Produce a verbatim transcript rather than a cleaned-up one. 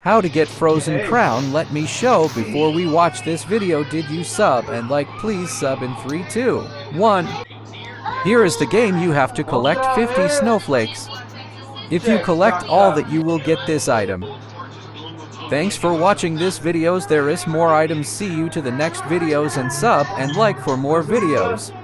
How to get frozen crown, let me show before we watch this video. Did you sub and like? Please sub in three, two, one. Here is the game. You have to collect fifty snowflakes. If you collect all that, you will get this item. Thanks for watching this videos. There is more items. See you to the next videos, and sub and like for more videos.